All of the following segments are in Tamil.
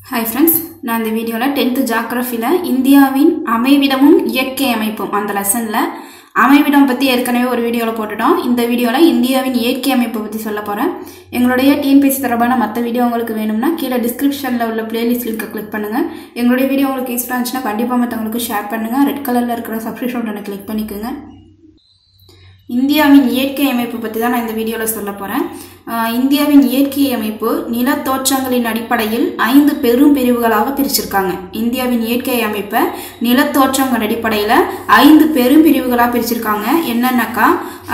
Hi friends, நான் இந்த வீடியோல 10th ஜியோகிராஃபில இந்தியாவின் அமைவிடமும் இயற்கை அமைப்பும் அந்த லெசன்ல அமைவிடம் பத்தி ஏற்கனவே ஒரு வீடியோல போட்டுட்டோம். இந்த வீடியோல இந்தியாவின் இயற்கை அமைப்பு பத்தி சொல்லப் போறேன். எங்களுடைய TNPSC தொடர்பான மற்ற வீடியோ உங்களுக்கு வேணும்னா கீழ டிஸ்கிரிப்ஷன்ல உள்ள பிளேலிஸ்ட் லிங்கை கிளிக் பண்ணுங்க. எங்களுடைய வீடியோ உங்களுக்கு யூஸ்ஃபுல்லா இருந்துச்சுனா கண்டிப்பா மத்தவங்களுக்கு ஷேர் பண்ணுங்க. ரெட் கலர்ல இருக்கிற சப்ஸ்கிரிப்ஷன் பட்டனை கிளிக் பண்ணிக்கோங்க. இந்தியாவின் இயற்கை அமைப்பு பத்தி தான் நான் இந்த வீடியோல சொல்லப் போறேன். இந்தியாவின் இயற்கை அமைப்பு நிலத்தோற்றங்களின் அடிப்படையில் 5 பெரும் பிரிவுகளாக பிரிச்சிருக்காங்க. இந்தியாவின் இயற்கை அமைப்பை நிலத்தோற்றங்கள் அடிப்படையில் 5 பெரும் பிரிவுகளாக பிரிச்சிருக்காங்க. என்னன்னாக்கா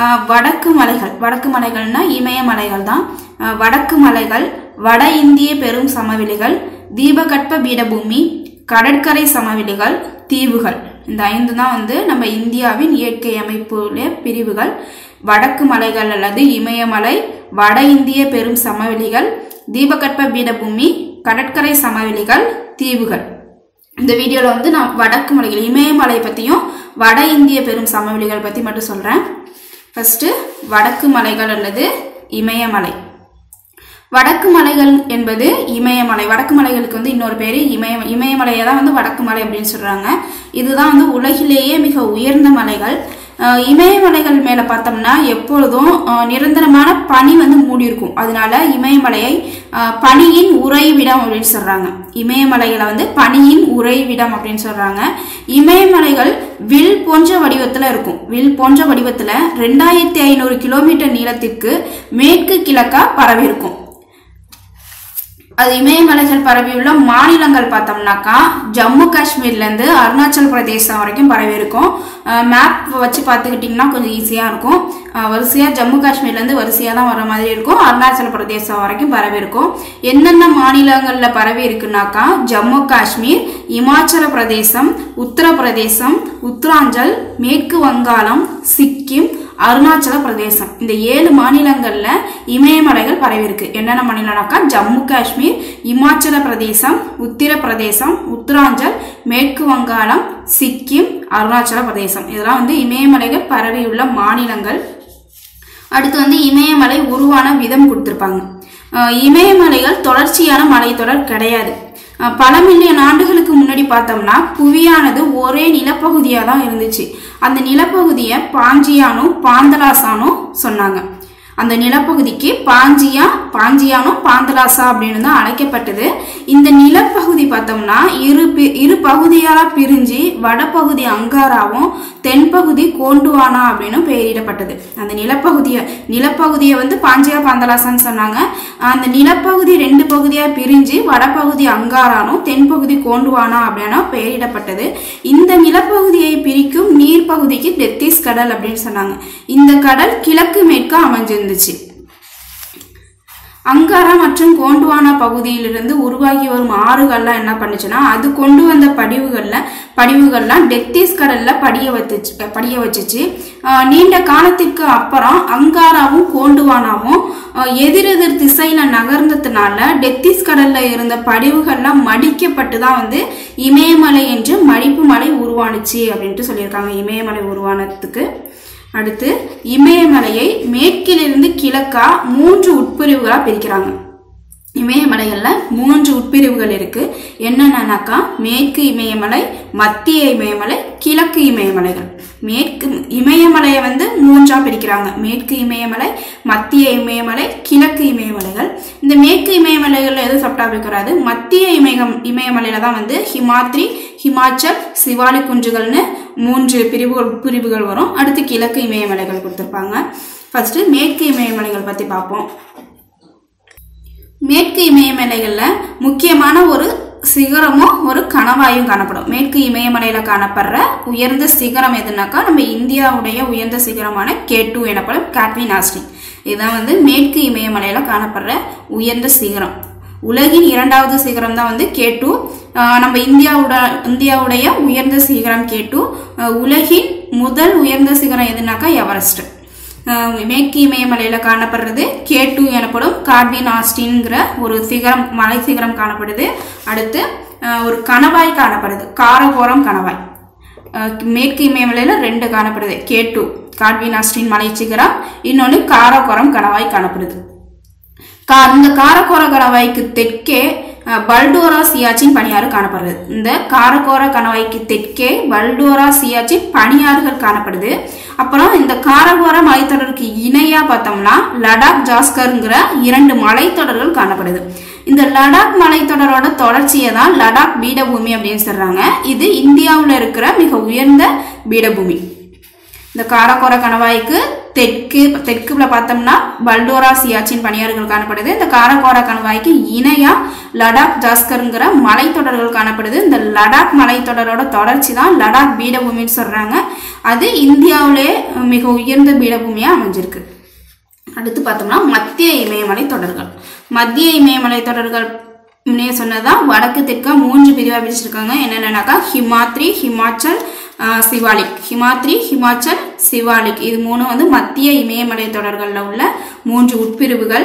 வடக்கு மலைகள்னா இமயமலைகள் தான். வடக்கு மலைகள், வட இந்திய பெரும் சமவெளிகள், தீபகற்ப பீடபூமி, கடற்கரை சமவெளிகள், தீவுகள். இந்த 5 தான் நம்ம இந்தியாவின் இயற்கை அமைப்புடைய பிரிவுகள். வடக்கு மலைகள் அல்லது இமயமலை, வட இந்திய பெரும் சமவெளிகள், தீபகற்ப பீடபூமி, கடற்கரை சமவெளிகள், தீவுகள். இந்த வீடியோல நான் வடக்கு மலைகள் இமயமலை பத்தியும் வட இந்திய பெரும் சமவெளிகள் பத்தி மட்டும் சொல்றேன். ஃபர்ஸ்ட் வடக்கு மலைகள் அல்லது இமயமலை. வடக்கு மலைகள் என்பது இமயமலை. வடக்கு மலைகளுக்கு இன்னொரு பேரு இமயமலையை தான் வடக்கு மலை அப்படின்னு சொல்றாங்க. இதுதான் உலகிலேயே மிக உயர்ந்த மலைகள். இமயமலைகள் மேல பார்த்தோம்னா எப்பொழுதும் நிரந்தரமான பனி மூடி இருக்கும். அதனால இமயமலையை பனியின் உறைவிடம் அப்படின்னு சொல்றாங்க. இமயமலைகளை பனியின் உறைவிடம் அப்படின்னு சொல்றாங்க. இமயமலைகள் வில் போன்ற வடிவத்துல இருக்கும். வில் போன்ற வடிவத்துல 2500 கிலோமீட்டர் நீளத்திற்கு மேற்கு கிழக்கா பரவி இருக்கும். அது இமயமலைகள் பரவியுள்ள மாநிலங்கள் பார்த்தோம்னாக்கா ஜம்மு காஷ்மீர்ல இருந்து அருணாச்சல் பிரதேசம் வரைக்கும் பரவி இருக்கும். மேப் வச்சு பார்த்துக்கிட்டீங்கன்னா கொஞ்சம் ஈஸியா இருக்கும். வரிசையா ஜம்மு காஷ்மீர்ல இருந்து வரிசையா தான் வர மாதிரி இருக்கும். அருணாச்சல் பிரதேசம் வரைக்கும் பரவி இருக்கும். என்னென்ன மாநிலங்கள்ல பரவி இருக்குனாக்கா ஜம்மு காஷ்மீர், இமாச்சல பிரதேசம், உத்தரப்பிரதேசம், உத்தராஞ்சல், மேற்கு வங்காளம், சிக்கிம், அருணாச்சல பிரதேசம். இந்த 7 மாநிலங்கள்ல இமயமலைகள் பரவி இருக்கு. என்னென்ன மாநிலம்னாக்கா ஜம்மு காஷ்மீர், இமாச்சல பிரதேசம், உத்தரப்பிரதேசம், உத்தராஞ்சல், மேற்கு வங்காளம், சிக்கிம், அருணாச்சல பிரதேசம். இதெல்லாம் இமயமலைகள் பரவியுள்ள மாநிலங்கள். அடுத்து இமயமலை உருவான விதம் கொடுத்திருப்பாங்க. இமயமலைகள் தொடர்ச்சியான மலைத்தொடர் கிடையாது. பல மில்லியன் ஆண்டுகளுக்கு முன்னாடி பார்த்தோம்னா புவியானது ஒரே நிலப்பகுதியா தான் இருந்துச்சு. அந்த நிலப்பகுதியை பாஞ்சியானும் பாந்தலாசானும் சொன்னாங்க. அந்த நிலப்பகுதிக்கு பாஞ்சியானும் பாந்தலாசா அப்படின்னு தான் அழைக்கப்பட்டது. இந்த நிலப்பகுதி பார்த்தோம்னா இரு பகுதியால பிரிஞ்சு வடபகுதி அங்காராவும் தென்பகுதி கோண்டுவானா அப்படின்னு பெயரிடப்பட்டது. அந்த நிலப்பகுதியை பாஞ்சியா பாந்தலாசான்னு சொன்னாங்க. அந்த நிலப்பகுதி 2 பகுதியா பிரிஞ்சு வடபகுதி அங்காரானும் தென்பகுதி கோண்டுவானா அப்படின்னு பெயரிடப்பட்டது. இந்த நிலப்பகுதியை பிரிக்கும் நீர்ப்பகுதிக்கு டெத்திஸ் கடல் அப்படின்னு சொன்னாங்க. இந்த கடல் கிழக்கு மேற்கு அமைஞ்சிருந்துச்சு. அங்காரா மற்றும் கோண்டுவானா பகுதியிலிருந்து உருவாகி வரும் ஆறுகள்லாம் என்ன பண்ணுச்சுன்னா அது கொண்டு வந்த படிவுகள்லாம் டெத்திஸ் கடல்ல படிய வச்சுச்சு. நீண்ட காலத்திற்கு அப்புறம் அங்காராவும் கோண்டுவானாவும் எதிரெதிர் திசையில நகர்ந்ததுனால டெத்திஸ் கடல்ல இருந்த படிவுகள்லாம் மடிக்கப்பட்டு தான் இமயமலை என்று மடிப்பு மலை உருவானுச்சு அப்படின்ட்டு சொல்லியிருக்காங்க. இமயமலை உருவானதுக்கு அடுத்து இமயமலையை மேற்கிலிருந்து கிழக்கா 3 உட்பிரிவுகளா பிரிக்கிறாங்க. இமயமலைகள்ல 3 உட்பிரிவுகள் இருக்கு. என்னன்னாக்கா மேற்கு இமயமலை, மத்திய இமயமலை, கிழக்கு இமயமலைகள். மேற்கு இமயமலையை 3ஆ பிரிக்கிறாங்க. மேற்கு இமயமலை, மத்திய இமயமலை, கிழக்கு இமயமலைகள். இந்த மேற்கு இமயமலைகள்ல எதுவும் சப்டாபிக் வராது. மத்திய இமயமலையில தான் ஹிமாத்ரி, ஹிமாச்சல், சிவாலிக் குன்றுகள்னு 3 பிரிவுகள் வரும். அடுத்து கிழக்கு இமயமலைகள் கொடுத்திருப்பாங்க. ஃபர்ஸ்ட் மேற்கு இமயமலைகள் பத்தி பார்ப்போம். மேற்கு இமயமலைகள்ல முக்கியமான ஒரு சிகரமும் ஒரு கணவாயும் காணப்படும். மேற்கு இமயமலையில காணப்படுற உயர்ந்த சிகரம் எதுனாக்கா நம்ம இந்தியாவுடைய உயர்ந்த சிகரமான K2 எனப்படும் காட்வின் ஆஸ்டின். இதுதான் மேற்கு இமயமலையில காணப்படுற உயர்ந்த சிகரம். உலகின் 2வது சிகரம் தான் K2. நம்ம இந்தியாவுடைய உயர்ந்த சிகரம் K2. உலகின் முதல் உயர்ந்த சிகரம் எதுனாக்கா எவரெஸ்ட். மேற்கு இமயமலையில காணப்படுறது K2 எனப்படும் காட்வின் ஆஸ்டின்ங்கிற ஒரு சிகரம், மலை சிகரம் காணப்படுது. அடுத்து ஒரு கணவாய் காணப்படுது, காரகோரம் கணவாய். மேற்கு இமயமலையில 2 காணப்படுது. K2 காட்வின் ஆஸ்டின் மலை சிகரம், இன்னொன்னு காரகோரம் கணவாய் காணப்படுது. இந்த காரகோர கணவாய்க்கு தெற்கே பல்டோரா சியாச்சின் பனியாறு காணப்படுது. இந்த காரகோர கணவாய்க்கு தெற்கே பல்டோரா சியாச்சின் பனியாறுகள் காணப்படுது. அப்புறம் இந்த காரகோர மலைத்தொடருக்கு இணையா பார்த்தோம்னா லடாக் ஜாஸ்கர்ங்கிற 2 மலைத்தொடர்கள் காணப்படுது. இந்த லடாக் மலைத்தொடரோட தொடர்ச்சியை தான் லடாக் பீடபூமி அப்படின்னு சொல்றாங்க. இது இந்தியாவில் இருக்கிற மிக உயர்ந்த பீடபூமி. இந்த காரகோர கணவாய்க்கு தெற்குல பார்த்தோம்னா பல்டோரா சியாச்சின் பனியாறுகள் காணப்படுது. இந்த காரகோர கணவாய்க்கு இணையா லடாக் ஜாஸ்கர்ங்கிற மலைத்தொடர்கள் காணப்படுது. இந்த லடாக் மலைத்தொடரோட தொடர்ச்சி தான் லடாக் பீடபூமின்னு சொல்றாங்க. அது இந்தியாவிலே மிக உயர்ந்த பீடபூமியா அமைஞ்சிருக்கு. அடுத்து பார்த்தோம்னா மத்திய இமயமலை தொடர்கள். மத்திய இமயமலை தொடர்கள் சொன்னதான் வடக்கு தெற்கா 3 பிரிவாக பிரிச்சிருக்காங்க. என்னென்னக்கா ஹிமாத்ரி, ஹிமாச்சல், சிவாலிக். ஹிமாத்ரி, ஹிமாச்சல், சிவாலிக் இது 3 வந்து மத்திய இமயமலை தொடர்களில் உள்ள 3 உட்பிரிவுகள்.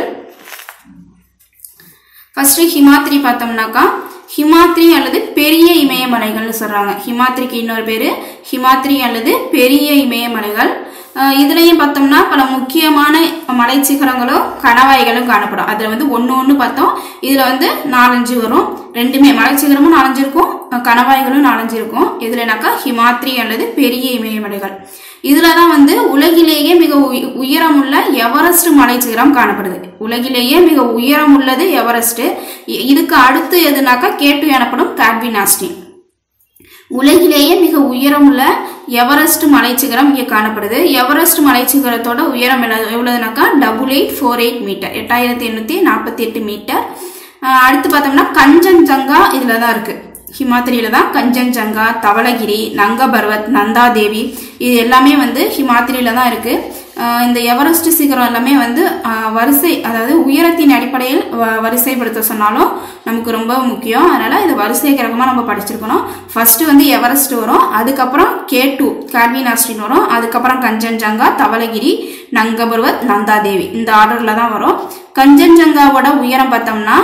ஃபர்ஸ்ட் ஹிமாத்ரி பார்த்தோம்னாக்கா ஹிமாத்ரி அல்லது பெரிய இமயமலைகள்னு சொல்றாங்க. ஹிமாத்ரிக்கு இன்னொரு பேரு ஹிமாத்ரி அல்லது பெரிய இமயமலைகள். இதுலயும் பார்த்தோம்னா பல முக்கியமான மலை சிகரங்களும் கணவாய்களும் காணப்படும். அதுல வந்து ஒன்னு பார்த்தோம். இதுல வந்து 4-5 வரும். ரெண்டுமே மலை சிகரமும் 4 இருக்கும், கணவாய்களும் 4 இருக்கும். இதுலனாக்கா ஹிமாத்ரி அல்லது பெரிய இமயமலைகள். இதுலதான் வந்து உலகிலேயே மிக உயரமுள்ள எவரெஸ்ட் மலை சிகரம் காணப்படுது. உலகிலேயே மிக உயரம் உள்ளது எவரெஸ்ட். இதுக்கு அடுத்து எதுனாக்கா K2 எனப்படும் காட்வினாஸ்டி. உலகிலேயே மிக உயரமுள்ள எவரெஸ்ட் மலைச்சிகரம் இங்கே காணப்படுது. எவரெஸ்ட் மலைச்சிகரத்தோட உயரம் எவ்வளவுனாக்கா 8848 மீட்டர், 8848 மீட்டர். அடுத்து பார்த்தோம்னா கஞ்சன்ஜங்கா இதுல தான் இருக்கு. ஹிமாத்ரியில தான் கஞ்சன்ஜங்கா, தவளகிரி, நங்க பர்வத், நந்தா தேவி இது எல்லாமே வந்து ஹிமாத்ரியில தான் இருக்கு. இந்த எவரெஸ்ட் சிகரம் எல்லாமே வந்து வரிசை, அதாவது உயரத்தின் அடிப்படையில் வரிசைப்படுத்த சொன்னாலும் நமக்கு ரொம்ப முக்கியம். அதனால இது வரிசை கிரகமா நம்ம படிச்சிருக்கணும். ஃபர்ஸ்ட் வந்து எவரெஸ்ட் வரும், அதுக்கப்புறம் K2 காட்வினாஸ்டின் வரும், அதுக்கப்புறம் கஞ்சன்ஜங்கா, தவளகிரி, நங்க பர்வத், நந்தா தேவி இந்த ஆர்டர்ல தான் வரும். கஞ்சன்ஜங்காவோட உயரம் பார்த்தோம்னா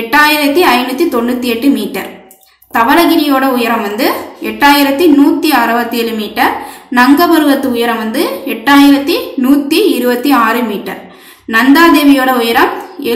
8598 மீட்டர். தவளகிரியோட உயரம் வந்து 8167 மீட்டர். நங்க பருவத்து உயரம் வந்து 8126 மீட்டர். நந்தாதேவியோட உயரம்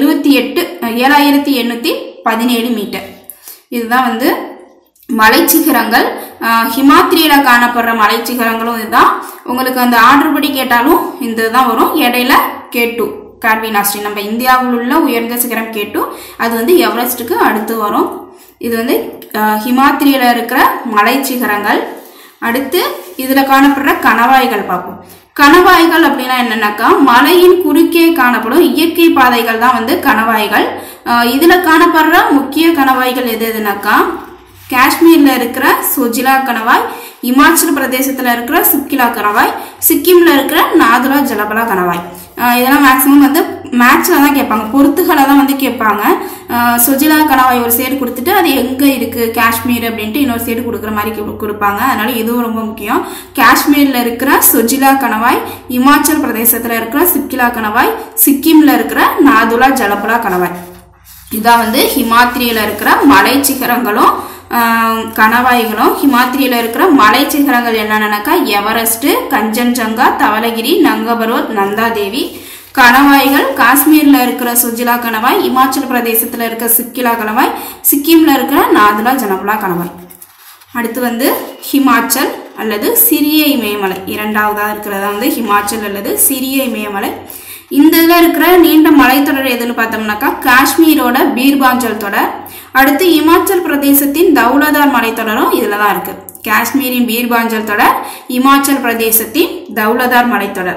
7817 மீட்டர். இதுதான் வந்து மலைச்சிகரங்கள். ஹிமாத்ரியில காணப்படுற மலைச்சிகரங்களும் இதுதான். உங்களுக்கு அந்த ஆர்டர் படி கேட்டாலும் இந்த தான் வரும். இடையில K2 காட்வினாஸ்டி, நம்ம இந்தியாவில் உள்ள உயர்ந்த சிகரம் K2, அது வந்து எவரெஸ்டுக்கு அடுத்து வரும். இது வந்து ஹிமாத்ரியில இருக்கிற மலை சிகரங்கள். அடுத்து இதுல காணப்படுற கணவாய்கள் பார்ப்போம். கணவாய்கள் அப்படின்னா என்னன்னாக்கா மலையின் குறுக்கே காணப்படும் இயற்கை பாதைகள் தான் வந்து கணவாய்கள். இதுல காணப்படுற முக்கிய கணவாய்கள் எதுனாக்கா காஷ்மீர்ல இருக்கிற சொஜிலா கணவாய், இமாச்சல பிரதேசத்துல இருக்கிற சுக்கிலா கணவாய், சிக்கிம்ல இருக்கிற நாதுலா ஜலபலா கணவாய். இதெல்லாம் மேக்சிமம் வந்து மேட்ச்ல தான் கேட்பாங்க, பொறுத்துகளை தான் வந்து கேட்பாங்க. சொஜிலா கணவாய் ஒரு சைடு கொடுத்துட்டு அது எங்க இருக்கு காஷ்மீர் அப்படின்ட்டு இன்னொரு சைடு கொடுக்குற மாதிரி கொடுப்பாங்க. அதனால இதுவும் ரொம்ப முக்கியம். காஷ்மீர்ல இருக்கிற சொஜிலா கணவாய், இமாச்சல் பிரதேசத்துல இருக்கிற சிக்கிலா கணவாய், சிக்கிம்ல இருக்கிற நாதுலா ஜலபலா கணவாய். இதான் வந்து ஹிமாத்ரியில இருக்கிற மலை சிகரங்களும் கணவாய்களும். ஹிமாத்ரியில இருக்கிற மலை சிகரங்கள் என்னன்னாக்கா எவரெஸ்ட், கஞ்சன்ஜங்கா, தவளகிரி, நங்க பர்வத், நந்தா தேவி. கணவாய்கள் காஷ்மீர்ல இருக்கிற சுஜிலா கணவாய், இமாச்சல பிரதேசத்துல இருக்கிற சிக்கிலா கணவாய், சிக்கிம்ல இருக்கிற நாதுலா ஜலபலா கணவாய். அடுத்து வந்து ஹிமாச்சல் அல்லது சிறிய இமயமலை. இரண்டாவதா இருக்கிறதா வந்து ஹிமாச்சல் அல்லது சிறிய இமயமலை. இந்த இதுல இருக்கிற நீண்ட மலைத்தொடர் எதுன்னு பார்த்தோம்னாக்கா காஷ்மீரோட பீர்பாஞ்சல் தொடர். அடுத்து இமாச்சல் பிரதேசத்தின் தௌலதார் மலைத்தொடரும் இதுலதான் இருக்கு. காஷ்மீரின் பீர்பாஞ்சல் தொடர், இமாச்சல் பிரதேசத்தின் தௌலதார் மலைத்தொடர்.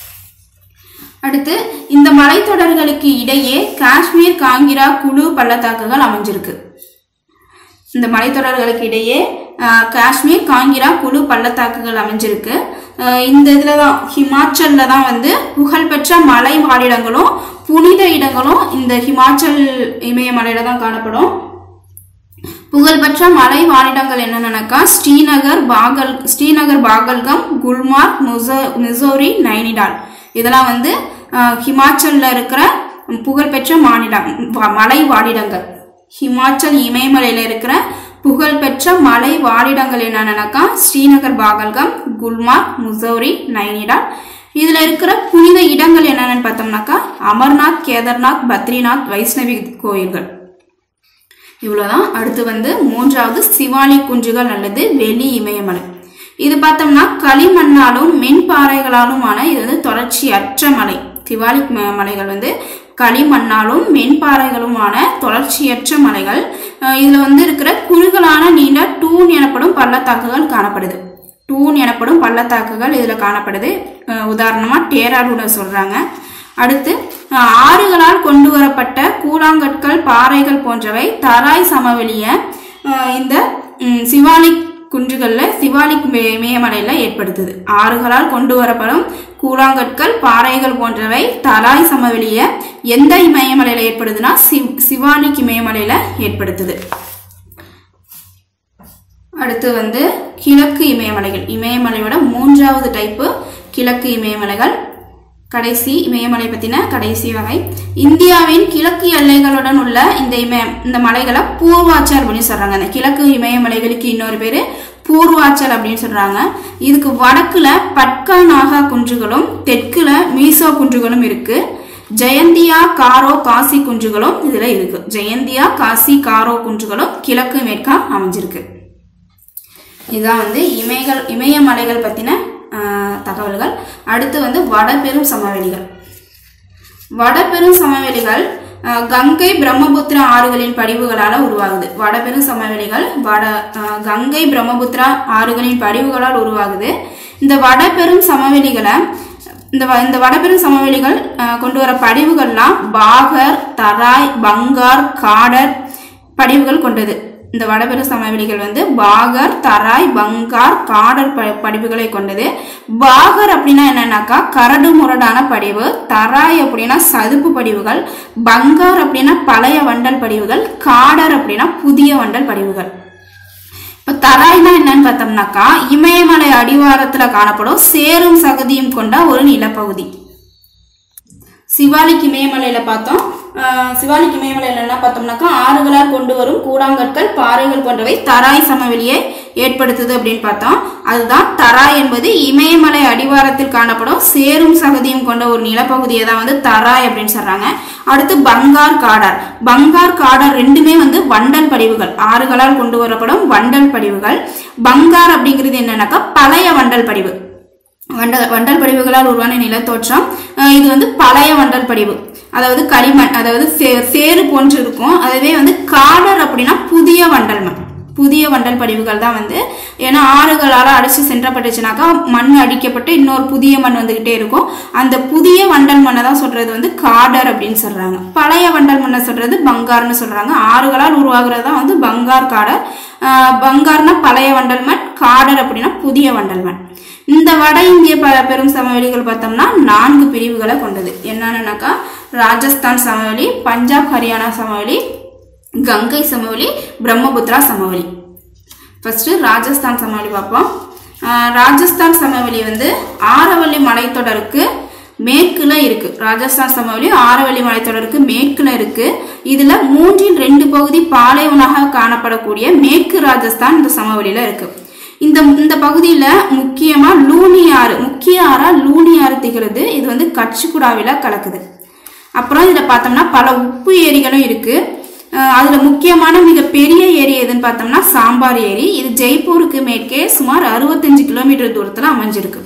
அடுத்து இந்த மலைத்தொடர்களுக்கு இடையே காஷ்மீர் காங்கிரா குழு பள்ளத்தாக்குகள் அமைஞ்சிருக்கு. இந்த மலைத்தொடர்களுக்கு இடையே காஷ்மீர் காங்கிரா குழு பள்ளத்தாக்குகள் அமைஞ்சிருக்கு. இந்த இதுலதான் ஹிமாச்சல்ல தான் வந்து புகழ்பெற்ற மலை வாழிடங்களும் புனித இடங்களும் இந்த ஹிமாச்சல் இமயமலையில தான் காணப்படும். புகழ்பெற்ற மலை வாழிடங்கள் என்னன்னாக்கா ஸ்ரீநகர், பாகல்கம், குல்மார்க், மிசோரி, நைனிடால். இதெல்லாம் வந்து ஹிமாச்சல்ல இருக்கிற புகழ்பெற்ற மலை வாழிடங்கள். ஹிமாச்சல் இமயமலையில இருக்கிற புகழ்பெற்ற மலை வாழிடங்கள் என்னன்னாக்கா ஸ்ரீநகர், பாகல்கம், குல்மார்க், மிசோரி, நைனிடால். இதுல இருக்கிற புனித இடங்கள் என்னன்னு பார்த்தோம்னாக்கா அமர்நாத், கேதார்நாத், பத்ரிநாத், வைஷ்ணவி கோயில்கள். இவ்வளவுதான். அடுத்து வந்து மூன்றாவது சிவாலிக் குன்றுகள் அல்லது வெளி இமயமலை. இது பார்த்தோம்னா களிமண்ணாலும் மென்பாறைகளாலுமான இது வந்து தொடர்ச்சியற்ற மலை. சிவாலிக் மலைகள் வந்து களிமண்ணாலும் மென்பாறைகளுமான தொடர்ச்சியற்ற மலைகள். இதுல வந்து இருக்கிற குறுகலான நீண்ட டூன் எனப்படும் பள்ளத்தாக்குகள் காணப்படுது. டூன் எனப்படும் பள்ளத்தாக்குகள் இதுல காணப்படுது. உதாரணமா டேராடூனை சொல்றாங்க. அடுத்து ஆறுகளால் கொண்டு வரப்பட்ட கூழாங்கற்கள் பாறைகள் போன்றவை தராய் சமவெளிய இந்த சிவாலிக் குன்றுகள்ல சிவாலிக் இமயமலையில ஏற்படுத்துது. ஆறுகளால் கொண்டு வரப்படும் கூழாங்கற்கள் பாறைகள் போன்றவை தராய் சமவெளிய எந்த இமயமலையில ஏற்படுதுன்னா சிவாலிக் இமயமலையில ஏற்படுத்துது. அடுத்து வந்து கிழக்கு இமயமலைகள். இமயமலையோட மூன்றாவது டைப்பு கிழக்கு இமயமலைகள். கடைசி இமயமலை பத்தின கடைசி வகை. இந்தியாவின் கிழக்கு எல்லைகளுடன் உள்ள இந்த மலைகளை பூர்வாச்சல் அப்படின்னு சொல்றாங்க. இந்த கிழக்கு இமயமலைகளுக்கு இன்னொரு பேரு பூர்வாச்சல் அப்படின்னு சொல்றாங்க. இதுக்கு வடக்குல பட்கா நாகா குன்றுகளும் தெற்குல மீசோ குன்றுகளும் இருக்கு. ஜெயந்தியா காரோ காசி குன்றுகளும் இதுல இருக்கு. ஜெயந்தியா காசி காரோ குன்றுகளும் கிழக்கு மேற்கா அமைஞ்சிருக்கு. இதுதான் வந்து இமயமலைகள் பத்தின தகவல்கள். அடுத்து வந்து வடபெரும் சமவெளிகள். வடபெரும் சமவெளிகள் கங்கை பிரம்மபுத்திரா ஆறுகளின் படிவுகளால உருவாகுது. வடபெரும் சமவெளிகள் கங்கை பிரம்மபுத்திரா ஆறுகளின் படிவுகளால் உருவாகுது. இந்த வடபெரும் சமவெளிகள் கொண்டு வர படிவுகள்லாம் பாகர், தராய், பங்கார், காடர் படிவுகள் கொண்டது. இந்த வடபெரும் சமவெளிகள் வந்து பாகர், தராய், பங்கார், காடர் படிவுகளை கொண்டது. பாகர் அப்படின்னா என்னன்னாக்கா கரடு முரடான படிவு, தராய் அப்படின்னா சதுப்பு படிவுகள், பங்கார் அப்படின்னா பழைய வண்டல் படிவுகள், காடர் அப்படின்னா புதிய வண்டல் படிவுகள். இப்ப தராய்னா என்னன்னு பார்த்தோம்னாக்கா இமயமலை அடிவாரத்துல காணப்படும் சேரும் சகதியும் கொண்ட ஒரு நிலப்பகுதி. சிவாலிக் இமயமலையில பார்த்தோம். சிவாலிக் இமயமலையில என்ன பார்த்தோம்னாக்கா ஆறுகளால் கொண்டு வரும் கூழாங்கற்கள் பாறைகள் போன்றவை தராய் சமவெளியை ஏற்படுத்துது அப்படின்னு பார்த்தோம். அதுதான் தராய் என்பது இமயமலை அடிவாரத்தில் காணப்படும் சேரும் சகதியும் கொண்ட ஒரு நிலப்பகுதியை தான் வந்து தராய் அப்படின்னு சொல்றாங்க. அடுத்து பங்கார், காடர். பங்கார், காடர் ரெண்டுமே வந்து வண்டல் படிவுகள். ஆறுகளால் கொண்டு வரப்படும் வண்டல் படிவுகள். பங்கார் அப்படிங்கிறது என்னன்னாக்கா பழைய வண்டல் படிவு. வண்டல் படிவுகளால் உருவான நிலத்தோற்றம். இது வந்து பழைய வண்டல் படிவு, அதாவது களிமண், அதாவது சேறு போன்று இருக்கும். அதுவே வந்து காடர் அப்படின்னா புதிய வண்டல் மண். புதிய வண்டல் படிவுகள் தான் வந்து, ஏன்னா ஆறுகளால் அடிச்சு சென்றப்பட்டுச்சுனாக்கா மண் அடிக்கப்பட்டு இன்னொரு புதிய மண் வந்துகிட்டே இருக்கும். அந்த புதிய வண்டல் மண்ணை தான் சொல்றது வந்து காடர் அப்படின்னு சொல்றாங்க. பழைய வண்டல் மண்ணை சொல்றது பங்கார்னு சொல்றாங்க. ஆறுகளால் உருவாகிறது தான் வந்து பங்கார், காடர். பங்கார்னா பழைய வண்டல் மண், காடர் அப்படின்னா புதிய வண்டல் மண். இந்த வட இந்திய பெரும் சமவெளிகள் பார்த்தோம்னா 4 பிரிவுகளை கொண்டது. என்னன்னாக்கா ராஜஸ்தான் சமவெளி, பஞ்சாப் ஹரியானா சமவெளி, கங்கை சமவெளி, பிரம்மபுத்திரா சமவெளி. ஃபர்ஸ்ட் ராஜஸ்தான் சமவெளி பார்ப்போம். ராஜஸ்தான் சமவெளி வந்து ஆரவல்லி மலைத்தொடருக்கு மேற்குல இருக்கு. ராஜஸ்தான் சமவெளி ஆரவல்லி மலைத்தொடருக்கு மேற்குல இருக்கு. இதுல 3/2 பகுதி பாலைவனமாக காணப்படக்கூடிய மேற்கு ராஜஸ்தான் இந்த சமவெளியில இருக்கு. இந்த பகுதியில முக்கியமா லூனி ஆறு, முக்கிய ஆறா லூனி ஆறு திகழுது. இது வந்து கட்சிகுடாவில கலக்குது. அப்புறம் இதுல பார்த்தோம்னா பல உப்பு ஏரிகளும் இருக்கு. அதுல முக்கியமான மிகப்பெரிய ஏரி எதுன்னு பார்த்தோம்னா சாம்பார் ஏரி. இது ஜெய்ப்பூருக்கு மேற்கே சுமார் 65 கிலோமீட்டர் தூரத்துல அமைஞ்சிருக்கு.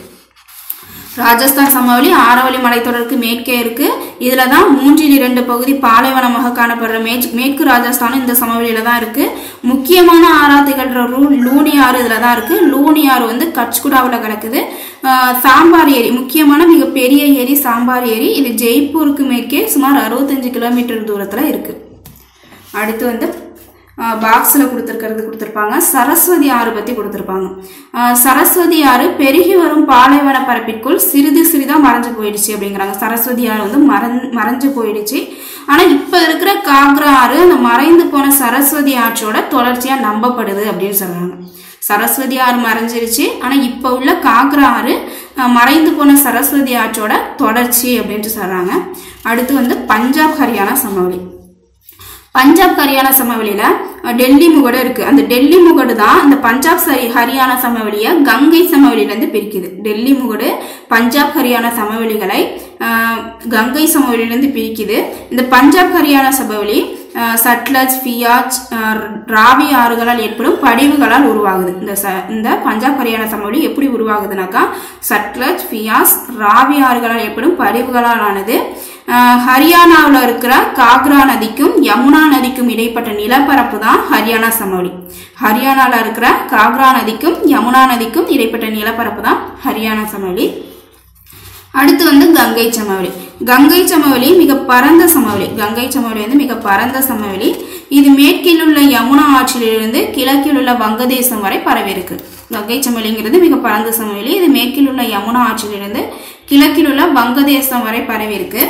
ராஜஸ்தான் சமவெளி ஆரவல்லி மலைத்தொடருக்கு மேற்கே இருக்கு. இதுலதான் 3/2 பகுதி பாலைவனமாக காணப்படுற மேற்கு ராஜஸ்தான் இந்த சமவெளியில தான் இருக்கு. முக்கியமான ஆறா திகழ்ற லூனி ஆறு இதுலதான் இருக்கு. லூனி ஆறு வந்து கட்ச்குடாவில் கலக்குது. சாம்பார் ஏரி முக்கியமான மிகப்பெரிய ஏரி சாம்பார் ஏரி. இது ஜெய்ப்பூருக்கு மேற்கே சுமார் 65 கிலோமீட்டர் தூரத்துல இருக்கு. அடுத்து வந்து பாக்ஸ்ல கொடுத்திருப்பாங்க. சரஸ்வதி ஆறு பத்தி கொடுத்திருப்பாங்க. சரஸ்வதி ஆறு பெருகி வரும் பாலைவன பரப்பிற்குள் சிறிதா மறைஞ்சு போயிடுச்சு அப்படிங்கிறாங்க. சரஸ்வதி ஆறு வந்து மறைஞ்சு போயிடுச்சு. ஆனா இப்ப இருக்கிற காக்ரா ஆறு அந்த மறைந்து போன சரஸ்வதி ஆற்றோட தொடர்ச்சியா நம்பப்படுது அப்படின்னு சொல்றாங்க. சரஸ்வதி ஆறு மறைஞ்சிருச்சு, ஆனா இப்ப உள்ள காக்ரா ஆறு மறைந்து போன சரஸ்வதி ஆற்றோட தொடர்ச்சி அப்படின்ட்டு சொல்றாங்க. அடுத்து வந்து பஞ்சாப் ஹரியானா சமவெளி. பஞ்சாப் ஹரியானா சமவெளியில டெல்லி முகடு இருக்கு. அந்த டெல்லி முகடு தான் இந்த பஞ்சாப் ஹரியானா சமவெளியை கங்கை சமவெளியில இருந்து பிரிக்குது. டெல்லி முகடு பஞ்சாப் ஹரியானா சமவெளிகளை கங்கை சமவெளியிலிருந்து பிரிக்குது. இந்த பஞ்சாப் ஹரியானா சமவெளி சட்லஜ், பியாஜ், ராவி ஆறுகளால் ஏற்படும் படிவுகளால் உருவாகுது. இந்த பஞ்சாப் ஹரியானா சமவெளி எப்படி உருவாகுதுனாக்கா சட்லஜ், பியாஸ், ராவி ஆறுகளால் ஏற்படும் படிவுகளால் ஆனது. ஹரியானாவில் இருக்கிற காக்ரா நதிக்கும் யமுனா நதிக்கும் இடைப்பட்ட நிலப்பரப்பு தான் ஹரியானா சமவெளி. ஹரியானாவில் இருக்கிற காக்ரா நதிக்கும் யமுனா நதிக்கும் இடைப்பட்ட நிலப்பரப்பு தான் ஹரியானா சமவெளி. அடுத்து வந்து கங்கை சமவெளி. கங்கை சமவெளி மிக பரந்த சமவெளி. கங்கை சமவெளி வந்து மிக பரந்த சமவெளி. இது மேற்கில் உள்ள யமுனா ஆற்றிலிருந்து கிழக்கில் உள்ள வங்கதேசம் வரை பரவி இருக்கு. கங்கை சமவெளிங்கிறது மிக பரந்த சமவெளி. இது மேற்கில் உள்ள யமுனா ஆற்றிலிருந்து கிழக்கில் உள்ள வங்கதேசம் வரை பரவி இருக்கு.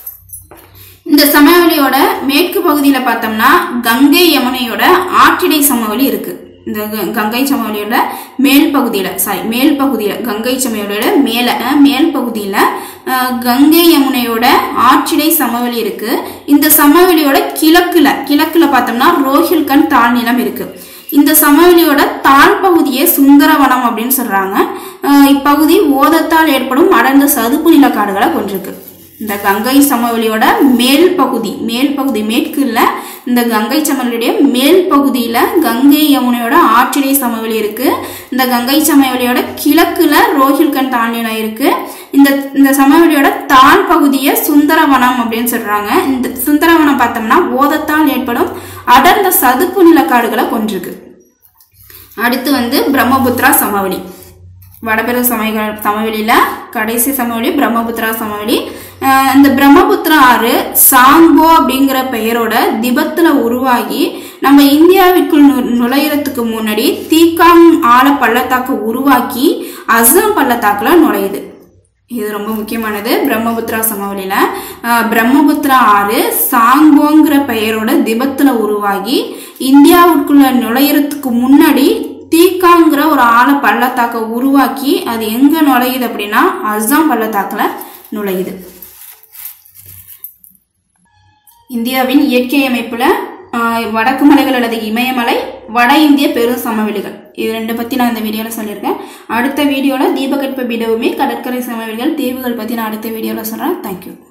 இந்த சமவெளியோட மேற்கு பகுதியில பார்த்தோம்னா கங்கை யமுனையோட ஆற்றிடை சமவெளி இருக்கு. இந்த கங்கை சமவெளியோட மேல் பகுதியில கங்கை சமவெளியோட மேல் பகுதியில கங்கை யமுனையோட ஆற்றிடை சமவெளி இருக்கு. இந்த சமவெளியோட கிழக்குல பார்த்தோம்னா ரோஹில்கண்ட் தாழ்நிலம் இருக்கு. இந்த சமவெளியோட தாழ் பகுதியே சுந்தரவனம் அப்படின்னு சொல்றாங்க. இப்பகுதி ஓதத்தால் ஏற்படும் அடர்ந்த சதுப்பு நில காடுகளை கொண்டிருக்கு. இந்த கங்கை சமவெளியோட மேல் பகுதி மேற்குல இந்த கங்கை சமவெளியுடைய மேல் பகுதியில கங்கை யமுனையோட ஆற்றிடை சமவெளி இருக்கு. இந்த கங்கை சமவெளியோட கிழக்குல ரோஹில்கண்ட் தாழ்நிலம் இருக்கு. இந்த சமவெளியோட தாழ் பகுதியை சுந்தரவனம் அப்படின்னு சொல்றாங்க. இந்த சுந்தரவனம் பார்த்தோம்னா ஓதத்தால் ஏற்படும் அடர்ந்த சதுப்பு நில காடுகளை கொண்டிருக்கு. அடுத்து வந்து பிரம்மபுத்திரா சமவெளி. வடபெரு சமவெளியில கடைசி சமவெளி பிரம்மபுத்திரா சமவெளி. இந்த பிரம்மபுத்திரா ஆறு சாங்கோ அப்படிங்கிற பெயரோட திபத்துல உருவாகி நம்ம இந்தியாவிற்குள் நுழையறதுக்கு முன்னாடி தீகாங் ஆழ பள்ளத்தாக்கு உருவாக்கி அஸ்ஸாம் பள்ளத்தாக்குல நுழையுது. இது ரொம்ப முக்கியமானது. பிரம்மபுத்திரா சமவெளியில பிரம்மபுத்திரா ஆறு சாங்கோங்கிற பெயரோட திபத்துல உருவாகி இந்தியாவுக்குள்ள நுழையறதுக்கு முன்னாடி தீகாங்கிற ஒரு ஆழ பள்ளத்தாக்க உருவாக்கி அது எங்க நுழையுது அப்படின்னா அஸ்ஸாம் பள்ளத்தாக்குல நுழையுது. இந்தியாவின் இயற்கை அமைப்புல வடக்கு மலைகள் அல்லது இமயமலை, வட இந்திய பெரும் சமவெளிகள், இது ரெண்டு பத்தி நான் இந்த வீடியோல சொல்லியிருக்கேன். அடுத்த வீடியோல தீபகற்ப பீடபூமி, கடற்கரை சமவெளிகள், தீவுகள் பத்தி நான் அடுத்த வீடியோல சொல்றேன். தேங்க்யூ.